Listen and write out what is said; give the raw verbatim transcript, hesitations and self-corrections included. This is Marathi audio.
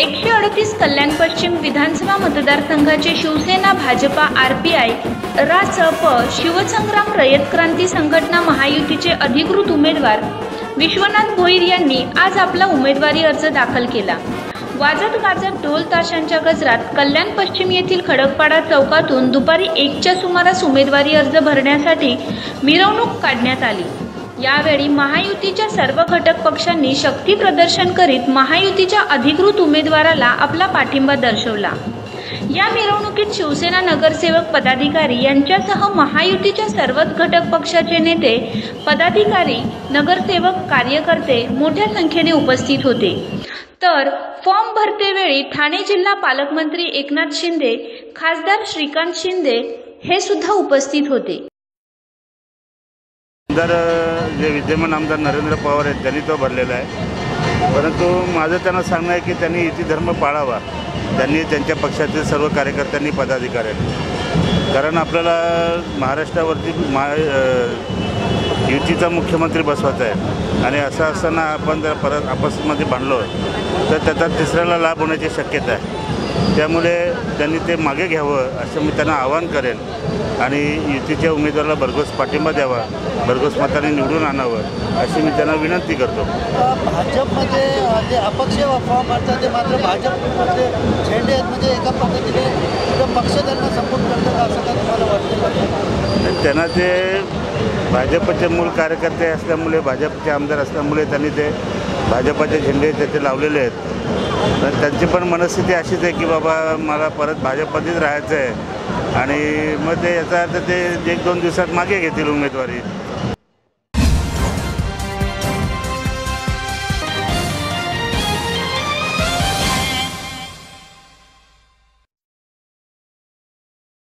एकशे अडतीस कल्याण पश्चिम विधानसभा मतदारसंघाचे शिवसेना, भाजपा, आरपीआय, रासप, शिवसंग्राम, रयत क्रांती संघटना महायुतीचे अधिकृत उमेदवार विश्वनाथ भोईर यांनी आज आपला उमेदवारी अर्ज दाखल केला। वाजत गाजत ढोल ताशांच्या गजरात कल्याण पश्चिम येथील खडकपाडा चौकातून दुपारी एकच्या सुमारास उमेदवारी अर्ज भरण्यासाठी मिरवणूक काढण्यात आली। यावेळी महायुतीच्या सर्व घटक पक्षांनी शक्ती प्रदर्शन करीत महायुतीच्या अधिकृत उमेदवाराला आपला पाठिंबा दर्शवला। या मिरवणुकीत शिवसेना नगरसेवक पदाधिकारी यांच्यासह महायुतीच्या सर्वच घटक पक्षाचे नेते, पदाधिकारी, नगरसेवक, कार्यकर्ते मोठ्या संख्येने उपस्थित होते। तर फॉर्म भरतेवेळी ठाणे जिल्हा पालकमंत्री एकनाथ शिंदे, खासदार श्रीकांत शिंदे हे सुद्धा उपस्थित होते। आमदार जे विद्यमान आमदार नरेंद्र पवार आहेत त्यांनी तो भरलेला आहे, परंतु माझं त्यांना सांगणं आहे की त्यांनी युती धर्म पाळावा। त्यांनी त्यांच्या पक्षातील सर्व कार्यकर्त्यांनी, पदाधिकाऱ्यांनी, कारण आपल्याला महाराष्ट्रावरती मा युतीचा मुख्यमंत्री बसवायचा आहे आणि असं असताना आपण जर परत आपसमध्ये भांडलो तर त्याचा तिसऱ्याला लाभ होण्याची शक्यता आहे। त्यामुळे त्यांनी ते मागे घ्यावं असं मी त्यांना आवाहन करेन आणि युतीच्या उमेदवाराला भरघोस पाठिंबा द्यावा, भरघोस मताने निवडून आणावं अशी मी त्यांना विनंती करतो। भाजपमध्ये जे अपक्ष फॉर्म भरतात ते मात्र भाजपमध्ये झेंडे आहेत, म्हणजे एका पद्धतीने पक्ष त्यांना सपोर्ट करतात असं का तुम्हाला वाटतं? त्यांना ते भाजपचे मूळ कार्यकर्ते असल्यामुळे, भाजपचे आमदार असल्यामुळे त्यांनी ते भाजपचे झेंडे त्याचे लावलेले आहेत। तर त्यांची पण मनस्थिती अशीच आहे की बाबा मला परत भाजपमध्येच राहायचं आहे आणि मग ते याचा अर्थ ते एक दोन दिवसात मागे घेतील उमेदवारी।